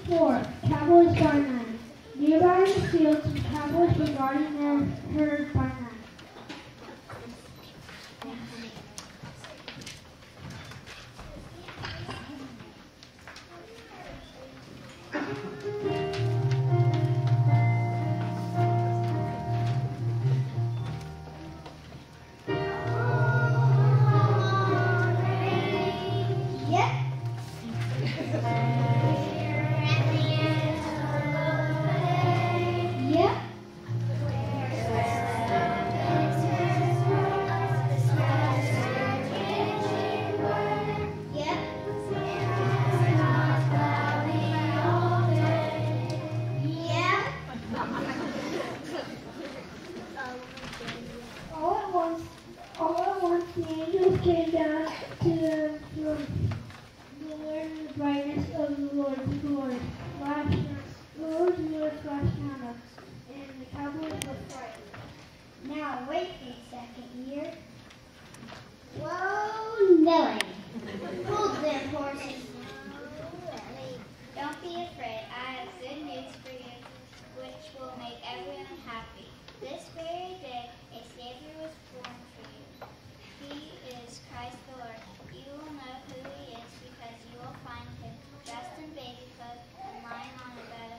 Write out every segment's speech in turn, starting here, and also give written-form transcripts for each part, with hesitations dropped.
4. Cowboys by night. Nearby in the field, some cowboys were guarding their herd by night. All at once, the angels came down to them from the Lord in the brightness of the Lord's glory. The Lord's glory flashed around us, and the cowboys were frightened. Now wait a second here. Whoa, Nelly. Hold them horses. Don't be afraid. I have good news for you, which will make everyone happy. This very day, a Savior was born for you. He is Christ the Lord. You will know who he is because you will find him dressed in baby clothes and lying on a bed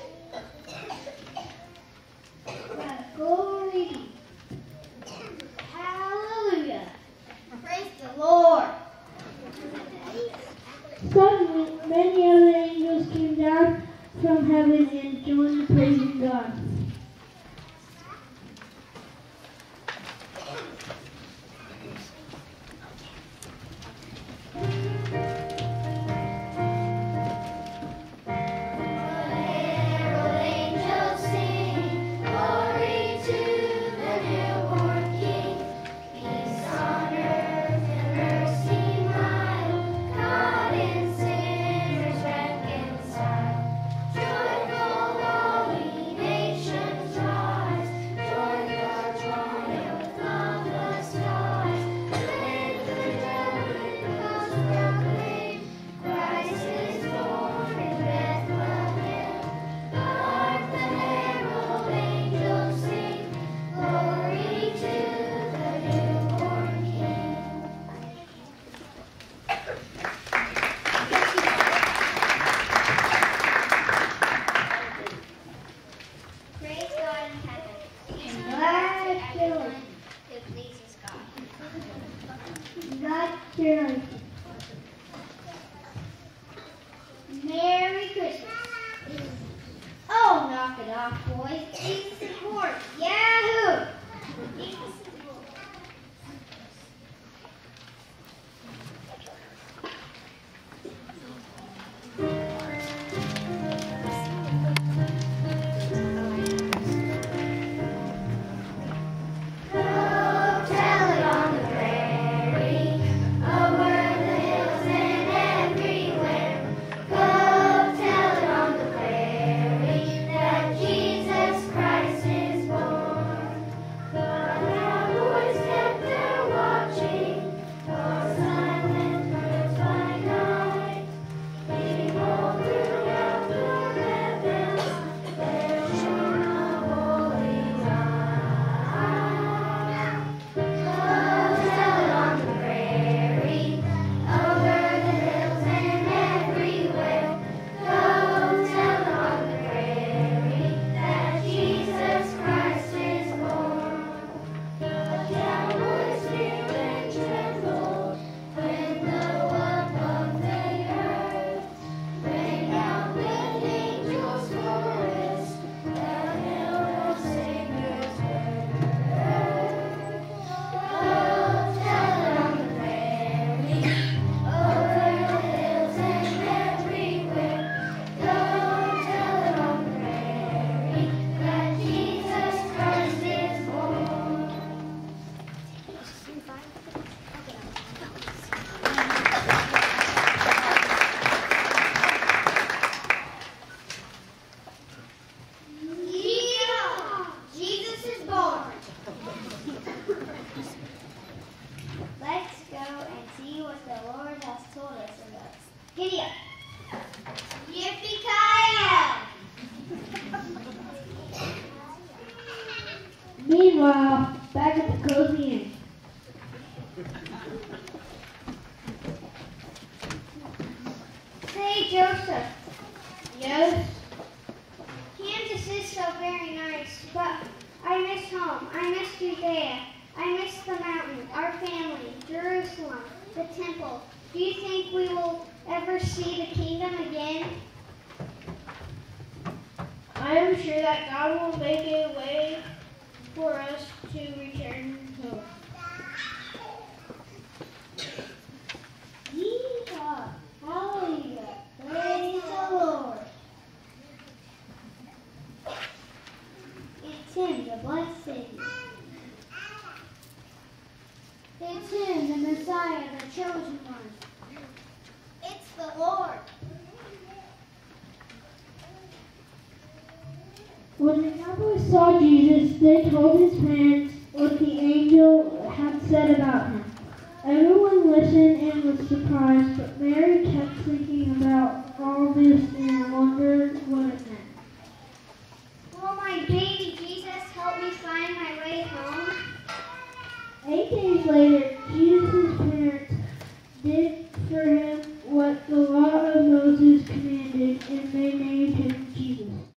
of Glory. Hallelujah. Praise the Lord. Suddenly, many other angels came down from heaven and joined in praising God. Merry Christmas. Oh, knock it off, boys. Jesus is born. Yahoo! Jesus is born. Jesus Christ is born. Meanwhile, back at the Cozy Inn. Say, Joseph, Yes? Kansas is so very nice, but I miss home. I miss Judea. I miss the mountain, our family, Jerusalem, the temple. Do you think we will ever see the kingdom again? I am sure that God will make a way for us to return home. Yeehaw! Hallelujah! Praise the Lord! It's Him, the blessed Savior. It's Him, the Messiah, the chosen one. It's the Lord. When the cowboys saw Jesus, they told his parents what the angel had said about him. Everyone listened and was surprised, but Mary kept thinking about all this and wondered what it meant. Will my baby Jesus help me find my way home? 8 days later, Jesus' parents did for him what the law of Moses commanded, and they named him Jesus.